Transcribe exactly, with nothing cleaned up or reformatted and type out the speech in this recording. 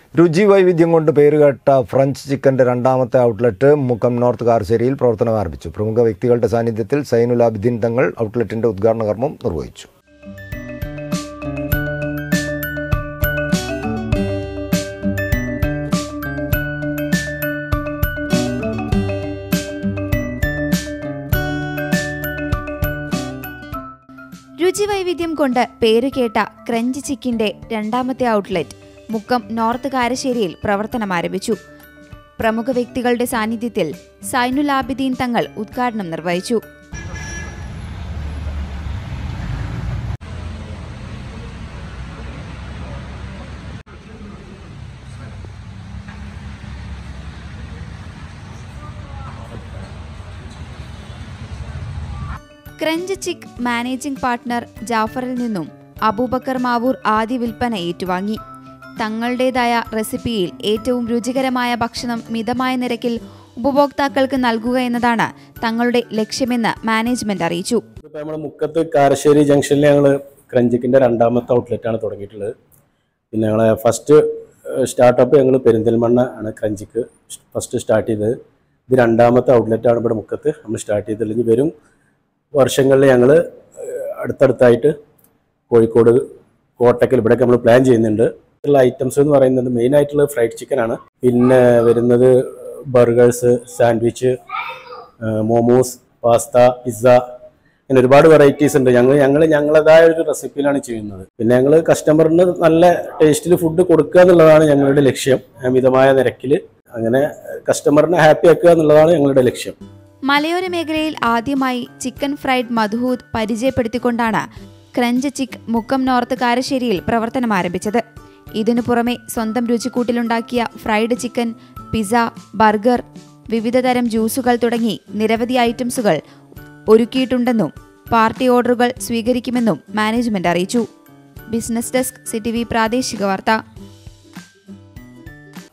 രുചി വൈവിധ്യം കൊണ്ട് പേരുകേട്ട ഫ്രഞ്ച് ചിക്കൻ്റെ രണ്ടാമത്തെ ഔട്ട്ലെറ്റ് മുക്കം നോർത്ത് കാരശ്ശേരിയിൽ പ്രവർത്തനം ആരംഭിച്ചു. പ്രമുഖ വ്യക്തികളുടെ സാന്നിധ്യത്തിൽ സൈനുൽ ആബിദീൻ തങ്ങൾ ഔട്ട്ലെറ്റിന്റെ ഉദ്ഘാടന കർമ്മം നിർവഹിച്ചു. രുചി വൈവിധ്യം കൊണ്ട് പേരുകേട്ട ക്രഞ്ച് ചിക്കൻ്റെ രണ്ടാമത്തെ ഔട്ട്ലെറ്റ് മുക്കം നോർത്ത് കാരശ്ശേരിയിൽ പ്രവർത്തനം ആരംഭിച്ചു. പ്രമുഖ വ്യക്തികളുടെ സാന്നിധ്യത്തിൽ സൈനുൽ ആബിദീൻ തങ്ങൾ ഉദ്ഘാടനം നിർവഹിച്ചു. ക്രഞ്ച് ചിക്ക് മാനേജിംഗ് പാർട്ട്ണർ ജാഫറിൽ നിന്നും അബൂബക്കർ മാവൂർ ആദ്യ വിൽപ്പന ഏറ്റുവാങ്ങി. തങ്ങളുടേതായ റെസിപ്പിയിൽ ഏറ്റവും രുചികരമായ ഭക്ഷണം മിതമായ നിരക്കിൽ ഉപഭോക്താക്കൾക്ക് നൽകുക എന്നതാണ് തങ്ങളുടെ ലക്ഷ്യമെന്ന് മാനേജ്മെന്റ് അറിയിച്ചു. നമ്മുടെ മുക്കത്ത് കാരശ്ശേരി ജംഗ്ഷനിൽ ഞങ്ങൾ ക്രഞ്ചിക്കിൻ്റെ രണ്ടാമത്തെ ഔട്ട്ലെറ്റാണ് തുടങ്ങിയിട്ടുള്ളത്. പിന്നെ ഞങ്ങളെ ഫസ്റ്റ് സ്റ്റാർട്ടപ്പ് ഞങ്ങൾ പെരിന്തൽമണ്ണ ആണ് ക്രഞ്ചിക്ക് ഫസ്റ്റ് സ്റ്റാർട്ട് ചെയ്തത്. ഇത് രണ്ടാമത്തെ ഔട്ട്ലെറ്റാണ് ഇവിടെ മുക്കത്ത് നമ്മൾ സ്റ്റാർട്ട് ചെയ്തത്. ഇനി വരും വർഷങ്ങളിൽ ഞങ്ങൾ അടുത്തടുത്തായിട്ട് കോഴിക്കോട്, കോട്ടക്കൽ ഇവിടെയൊക്കെ നമ്മൾ പ്ലാൻ ചെയ്യുന്നുണ്ട്. ഉള്ള ഐറ്റംസ് എന്ന് പറയുന്നത് മെയിനായിട്ടുള്ളത് ഫ്രൈഡ് ചിക്കനാണ്. പിന്നെ വരുന്നത് burgers, sandwich, momos, pasta, pizza, അങ്ങനെ ഒരുപാട് വെറൈറ്റീസ് ഉണ്ട്. ഞങ്ങൾ ഞങ്ങൾ ഞങ്ങളതായ ഒരു റെസിപ്പിയിലാണ് ചെയ്യുന്നത്. പിന്നെ ഞങ്ങൾ കസ്റ്റമറിന് നല്ല ടേസ്റ്റിൽ ഫുഡ് കൊടുക്കുക എന്നുള്ളതാണ് ഞങ്ങളുടെ ലക്ഷ്യം. മിതമായ നിരക്കിൽ അങ്ങനെ കസ്റ്റമറിനെ ഹാപ്പി ആക്കുക എന്നുള്ളതാണ് ഞങ്ങളുടെ ലക്ഷ്യം. മലയോര മേഖലയിൽ ആദ്യമായി ചിക്കൻ ഫ്രൈഡ് മധുഹൂദ് പരിചയപ്പെടുത്തിക്കൊണ്ടാണ് ക്രഞ്ച് ചിക്ക് മുക്കം നോർത്ത് കാരശ്ശേരിയിൽ പ്രവർത്തനം ആരംഭിച്ചത്. ഇതിനു പുറമെ സ്വന്തം രുചിക്കൂട്ടിലുണ്ടാക്കിയ ഫ്രൈഡ് ചിക്കൻ, പിസ്സ, ബർഗർ, വിവിധതരം ജ്യൂസുകൾ തുടങ്ങി നിരവധി ഐറ്റംസുകൾ ഒരുക്കിയിട്ടുണ്ടെന്നും പാർട്ടി ഓർഡറുകൾ സ്വീകരിക്കുമെന്നും മാനേജ്മെന്റ് അറിയിച്ചു. Business desk, C T V പ്രാദേശിക വാർത്ത.